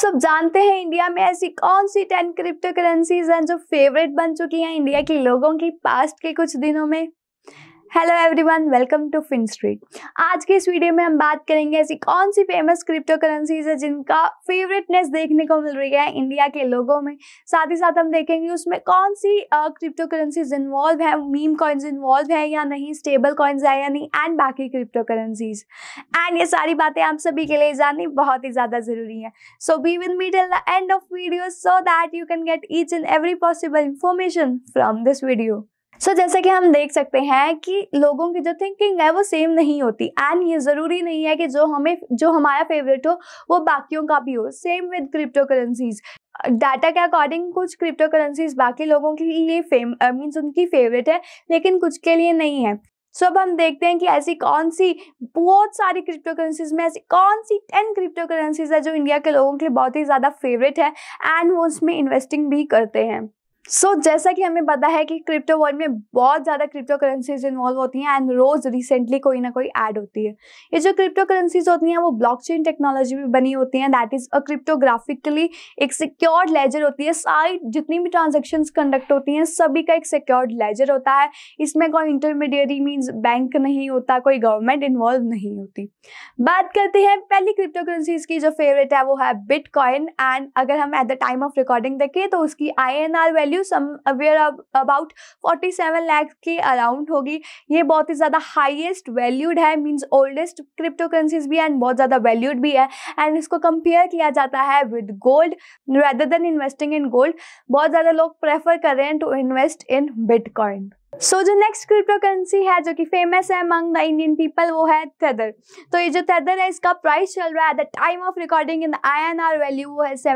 आप सब जानते हैं इंडिया में ऐसी कौन सी 10 क्रिप्टो करेंसीज हैं जो फेवरेट बन चुकी हैं इंडिया के लोगों की पास्ट के कुछ दिनों में। Hello everyone, welcome to Fin Street. आज के इस वीडियो में हम बात करेंगे ऐसी कौन सी फेमस क्रिप्टो करेंसीज है जिनका फेवरेटनेस देखने को मिल रही है इंडिया के लोगों में। साथ ही साथ हम देखेंगे उसमें कौन सी क्रिप्टो करेंसीज इन्वॉल्व है, मीम कॉइन्स इन्वॉल्व है या नहीं, स्टेबल कॉइन्स है या नहीं, एंड बाकी क्रिप्टो करेंसीज। एंड ये सारी बातें आप सभी के लिए जाननी बहुत ही ज्यादा जरूरी है। So be with me till the end of video so that you can get each and every possible information from this video. जैसे कि हम देख सकते हैं कि लोगों की जो थिंकिंग है वो सेम नहीं होती, एंड ये जरूरी नहीं है कि जो हमारा फेवरेट हो वो बाकियों का भी हो। Same with crypto currencies. Data के अकॉर्डिंग कुछ क्रिप्टो करेंसीज बाकी लोगों के लिए मीन्स उनकी फेवरेट है, लेकिन कुछ के लिए नहीं है। अब हम देखते हैं कि ऐसी कौन सी बहुत सारी क्रिप्टो करेंसीज में ऐसी कौन सी 10 क्रिप्टो करेंसीज है जो इंडिया के लोगों के लिए बहुत ही ज़्यादा फेवरेट है एंड वो उसमें इन्वेस्टिंग भी करते हैं। जैसा कि हमें पता है कि क्रिप्टो वर्ल्ड में बहुत ज़्यादा क्रिप्टो करेंसीज इन्वॉल्व होती हैं एंड रोज़ रिसेंटली कोई ना कोई ऐड होती है। ये जो क्रिप्टो करेंसीज होती हैं वो ब्लॉकचेन टेक्नोलॉजी में बनी होती हैं, दैट इज़ अ क्रिप्टोग्राफिकली एक सिक्योर्ड लेजर होती है। सारी जितनी भी ट्रांजेक्शंस कंडक्ट होती हैं सभी का एक सिक्योर्ड लेजर होता है। इसमें कोई इंटरमीडिएरी मीन्स बैंक नहीं होता, कोई गवर्नमेंट इन्वॉल्व नहीं होती। बात करते हैं पहली क्रिप्टो करेंसीज की जो फेवरेट है वो है बिटकॉइन। एंड अगर हम at the time of recording देखें तो उसकी INR value somewhere about 47 lakh के अराउंड होगी। ये बहुत ही ज़्यादा हाईएस्ट वैल्यूड है, मींस ओल्डेस्ट क्रिप्टो करेंसीज भी है एंड बहुत ज़्यादा वैल्यूड भी है। एंड इसको कंपेयर किया जाता है with gold rather than investing in gold. बहुत ज़्यादा लोग प्रेफर कर रहे हैं टू इन्वेस्ट इन बिटकॉइन। जो नेक्स्ट क्रिप्टो करेंसी है जो कि फेमस है अमंग द इंडियन पीपल वो है टेदर। तो ये जो टेदर है इसका प्राइस चल रहा है at the time of recording in INR value वो है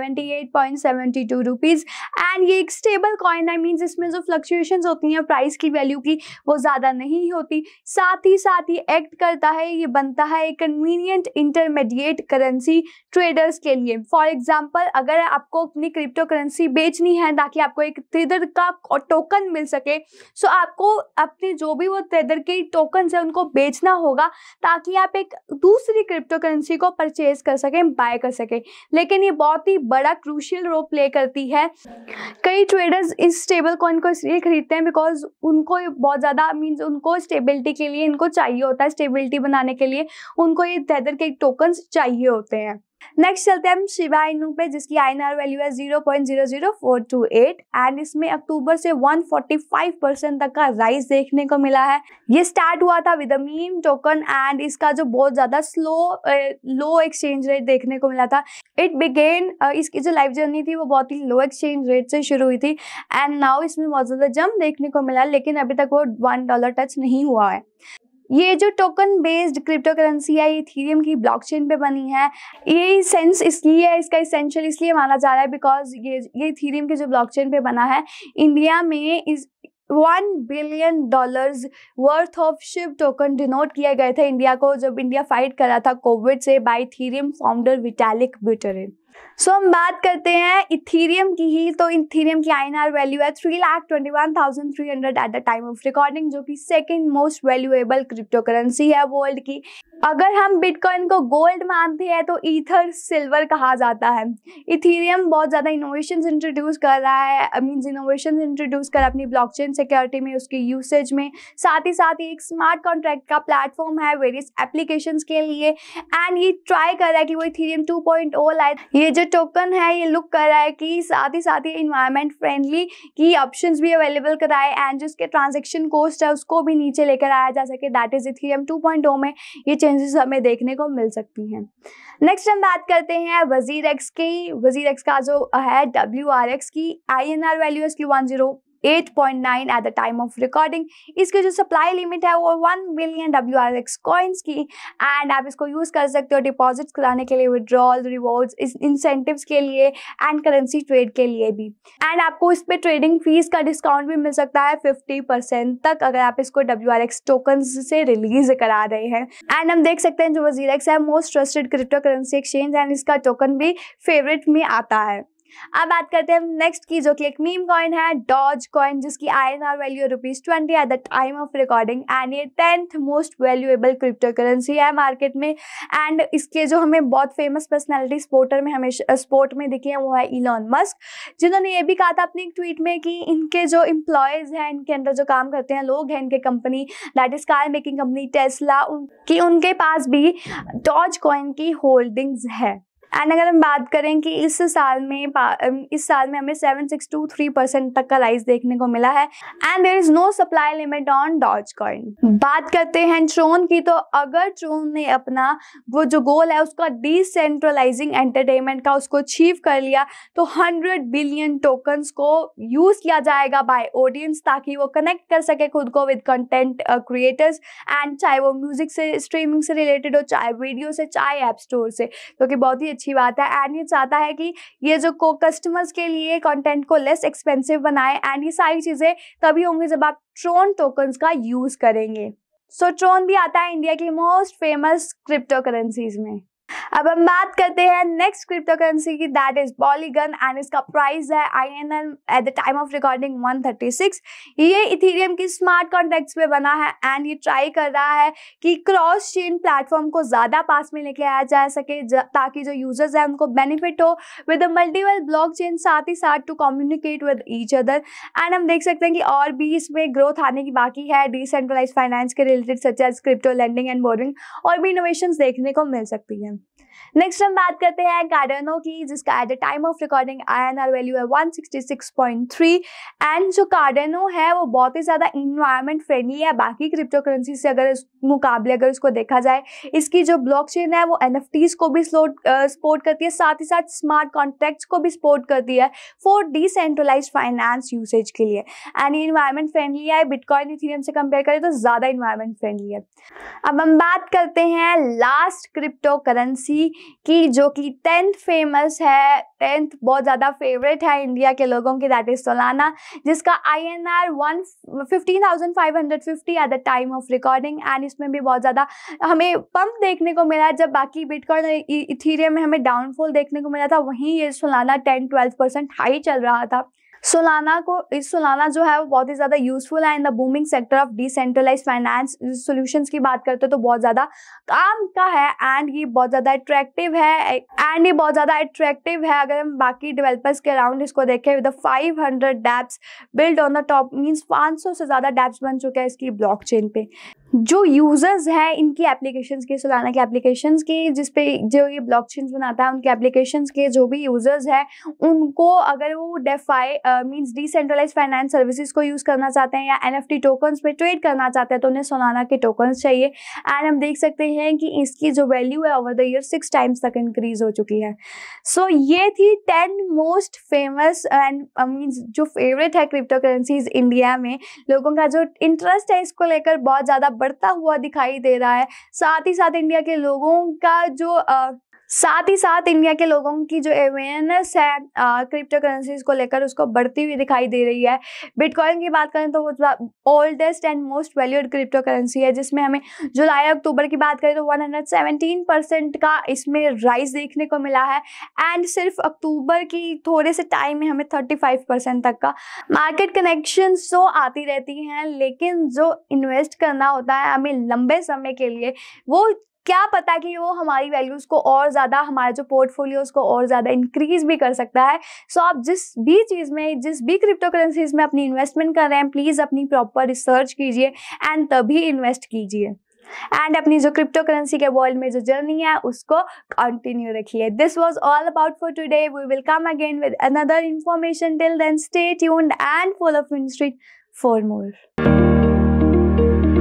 78.72 रुपीज़। एंड ये एक स्टेबल कॉइन है, मीन्स इसमें जो फ्लक्चुएशंस होती हैं प्राइस की वैल्यू की वो ज़्यादा नहीं होती। साथ ही एक्ट करता है, ये बनता है एक कन्वीनियंट इंटरमीडिएट करेंसी ट्रेडर्स के लिए। फॉर एग्जाम्पल अगर आपको अपनी क्रिप्टो करेंसी बेचनी है ताकि आपको एक टेदर का टोकन मिल सके, आपको अपने जो भी वो टेदर के टोकन्स है उनको बेचना होगा ताकि आप एक दूसरी क्रिप्टो करेंसी को परचेज कर सकें, बाय कर सकें। लेकिन ये बहुत ही बड़ा क्रूशियल रोल प्ले करती है। कई ट्रेडर्स इस स्टेबल कॉइन को इसलिए खरीदते हैं बिकॉज उनको बहुत ज़्यादा मीन्स उनको स्टेबिलिटी के लिए इनको चाहिए होता है, स्टेबिलिटी बनाने के लिए उनको ये टेदर के टोकन्स चाहिए होते हैं। नेक्स्ट चलते हैं हम शिबा इनू पे जिसकी INR वैल्यू है 0.00428 एंड इसमें अक्टूबर से 145% तक का राइज देखने को मिला है। ये स्टार्ट हुआ था with a meme token and इसका जो बहुत ज़्यादा लो एक्सचेंज रेट देखने को मिला था। इट बिगेन इसकी जो लाइफ जर्नी थी वो बहुत ही लो एक्सचेंज रेट से शुरू हुई थी एंड नाउ इसमें बहुत ज़्यादा जंप देखने को मिला, लेकिन अभी तक वो $1 टच नहीं हुआ है। ये जो टोकन बेस्ड क्रिप्टो करेंसी है ये इथेरियम की ब्लॉकचेन पे बनी है। ये सेंस इसलिए है, इसका इसेंशियल इसलिए माना जा रहा है बिकॉज ये इथेरियम के जो ब्लॉकचेन पे बना है, इंडिया में इस $1 billion worth of Shib token denote किए गए थे इंडिया को जब इंडिया फाइट कर रहा था कोविड से बाय इथेरियम फाउंडर 𝗟𝗃𝗃𝗃। हम बात करते हैं इथेरियम की ही। तो इथेरियम की INR वैल्यू है 3,21,300 at the time of recording, जो कि second most valuable crypto currency है वर्ल्ड की। अगर हम बिटकॉइन को गोल्ड मानते हैं तो ईथर सिल्वर कहा जाता है। इथेरियम बहुत ज़्यादा इनोवेशंस इंट्रोड्यूस कर रहा है, मीन्स इनोवेशंस इंट्रोड्यूस कर अपनी ब्लॉकचेन सिक्योरिटी में, उसकी यूसेज में। साथ ही एक स्मार्ट कॉन्ट्रैक्ट का प्लेटफॉर्म है वेरियस एप्लीकेशंस के लिए एंड ये ट्राई कर रहा है कि वो इथेरियम 2.0 लाए। ये जो टोकन है ये लुक कर रहा है कि साथ ही इन्वायरमेंट फ्रेंडली की ऑप्शंस भी अवेलेबल कराए एंड जिसके ट्रांजेक्शन कॉस्ट है उसको भी नीचे लेकर आया जा सके। दैट इज इथेरियम 2.0 में ये चेंजेस हमें देखने को मिल सकती हैं। नेक्स्ट हम बात करते हैं 𝗟𝗃𝗃𝗃 की। 𝗟𝗃𝗃𝗃 का जो है WRX की INR वैल्यू है 108.9 at the time of recording. इसकी जो सप्लाई लिमिट है वो 1 बिलियन WRX कॉइन्स की एंड आप इसको यूज़ कर सकते हो डिपॉजिट्स कराने के लिए, विड्रॉल, रिवॉर्ड्स, इंसेंटिव्स के लिए एंड करेंसी ट्रेड के लिए भी। एंड आपको इस पर ट्रेडिंग फीस का डिस्काउंट भी मिल सकता है 50% तक अगर आप इसको WRX टोकन्स से रिलीज करा रहे हैं। एंड हम देख सकते हैं जो 𝗟𝗃𝗃𝗃 है most trusted crypto currency exchange and इसका टोकन भी फेवरेट में आता है। अब बात करते हैं नेक्स्ट की, जो कि एक मीम कॉइन है, डॉज कॉइन, जिसकी INR value ₹20 at the time of recording and ये 10th most valuable crypto currency है मार्केट में। एंड इसके जो हमें बहुत फेमस पर्सनैलिटी स्पोर्ट में दिखी है वो है इलॉन मस्क, जिन्होंने ये भी कहा था अपनी एक ट्वीट में कि इनके जो एम्प्लॉयज़ हैं, इनके अंदर जो काम करते हैं लोग हैं, इनके company that is car making company Tesla, उनके पास भी डॉज कॉइन की होल्डिंग्स है। एंड अगर हम बात करें कि इस साल में हमें 7623% तक का राइज देखने को मिला है and there is no supply limit on Doge coin. बात करते हैं ट्रोन की, तो अगर ट्रोन ने अपना वो जो गोल है उसका डिसेंट्रलाइजिंग एंटरटेनमेंट का उसको अचीव कर लिया, तो 100 बिलियन टोकन्स को यूज किया जाएगा बाय ऑडियंस, ताकि वो कनेक्ट कर सके खुद को विद कंटेंट क्रिएटर्स, एंड चाहे वो म्यूजिक से, स्ट्रीमिंग से रिलेटेड हो, चाहे वीडियो से, चाहे ऐप स्टोर से, तो कि बहुत ही अच्छी बात है। एंड ये चाहता है कि ये जो कस्टमर्स के लिए कंटेंट को लेस एक्सपेंसिव बनाए, एंड ये सारी चीजें तभी होंगी जब आप ट्रोन टोकन्स का यूज करेंगे। सो ट्रोन भी आता है इंडिया की मोस्ट फेमस क्रिप्टो करेंसीज में। अब हम बात करते हैं नेक्स्ट क्रिप्टो करेंसी की, दैट इज पॉलीगन, एंड इसका प्राइस है INR at the time of recording 136। ये इथेरियम की स्मार्ट कॉन्ट्रैक्ट्स पे बना है एंड ये ट्राई कर रहा है कि क्रॉस चेन प्लेटफॉर्म को ज़्यादा पास में लेके आया जा सके, ताकि जो यूजर्स हैं उनको बेनिफिट हो विद मल्टीपल ब्लॉक चेन, साथ ही साथ to communicate with each other. And हम देख सकते हैं कि और भी इसमें ग्रोथ आने की बाकी है, डिसेंट्रलाइज फाइनेंस के related such as crypto lending and borrowing, और भी इनोवेशंस देखने को मिल सकती है। नेक्स्ट हम बात करते हैं कार्डेनो की, जिसका at the time of recording INR value है 166.3। एंड जो कार्डेनो है वो बहुत ही ज़्यादा इन्वायरमेंट फ्रेंडली है बाकी क्रिप्टो करेंसी से अगर इस मुकाबले अगर उसको देखा जाए। इसकी जो ब्लॉकचेन है वो NFTs को भी सपोर्ट करती है, साथ ही साथ स्मार्ट कॉन्ट्रैक्ट्स को भी सपोर्ट करती है फॉर डिसेंट्रलाइज फाइनेंस यूसेज के लिए। एंड इन्वायरमेंट फ्रेंडली है, बिटकॉइन इथेरियम से कंपेयर करें तो ज़्यादा इन्वायरमेंट फ्रेंडली है। अब हम बात करते हैं लास्ट क्रिप्टो करेंसी की, जो कि 10th फेमस है, 10th बहुत ज़्यादा फेवरेट है इंडिया के लोगों की, दैट इज सोलाना, जिसका INR 15,550 at the time of recording. And इसमें भी बहुत ज़्यादा हमें पंप देखने को मिला है, जब बाकी बिटकॉइन और इथेरियम में हमें डाउनफॉल देखने को मिला था, वहीं ये सोलाना 10-12% हाई चल रहा था। सोलाना जो है वो बहुत ही ज़्यादा यूजफुल है in the booming sector of decentralize finance solutions की बात करते हैं तो बहुत ज़्यादा काम का है, एंड ये बहुत ज़्यादा अट्रैक्टिव है। अगर हम बाकी डेवलपर्स के अराउंड इसको देखें, with 500 dapps build on the top, means 500 से ज़्यादा डैप्स बन चुके हैं इसकी ब्लॉकचेन पे। जो यूजर्स हैं इनकी एप्लीकेशंस के, सोलाना के एप्लीकेशंस के, जिसपे जो ये ब्लॉकचेन्स बनाता है, उनके एप्लीकेशंस के जो भी यूजर्स हैं उनको अगर वो DeFi means decentralize finance services को यूज़ करना चाहते हैं या NFT टोकन्स पे ट्रेड करना चाहते हैं तो उन्हें सोलाना के टोकन्स चाहिए। एंड हम देख सकते हैं कि इसकी जो वैल्यू है ओवर द ईयर 6 टाइम्स तक इंक्रीज हो चुकी है। सो ये थी 10 मोस्ट फेमस एंड मीन्स जो फेवरेट है क्रिप्टो करेंसीज इंडिया में। लोगों का जो इंटरेस्ट है इसको लेकर बहुत ज़्यादा बढ़ता हुआ दिखाई दे रहा है। साथ ही साथ इंडिया के लोगों की जो अवेयरनेस है क्रिप्टो करेंसीज को लेकर उसको बढ़ती हुई दिखाई दे रही है। बिटकॉइन की बात करें तो वो oldest and most valued crypto currency है, जिसमें हमें जुलाई अक्टूबर की बात करें तो 117% का इसमें राइज देखने को मिला है। एंड सिर्फ अक्टूबर की थोड़े से टाइम में हमें 35% तक का मार्केट कनेक्शन तो आती रहती हैं, लेकिन जो इन्वेस्ट करना होता है हमें लंबे समय के लिए, वो क्या पता कि वो हमारी वैल्यूज़ को और ज़्यादा, हमारे जो पोर्टफोलियोज़ को और ज़्यादा इंक्रीज भी कर सकता है। सो आप जिस भी चीज़ में, जिस भी क्रिप्टो करेंसीज में अपनी इन्वेस्टमेंट कर रहे हैं, प्लीज़ अपनी प्रॉपर रिसर्च कीजिए एंड तभी इन्वेस्ट कीजिए। एंड अपनी जो क्रिप्टो करेंसी के वर्ल्ड में जो जर्नी है उसको कंटिन्यू रखिए। This was all about for today. We will come again with another information. Till then stay tuned and follow FinStreet for more.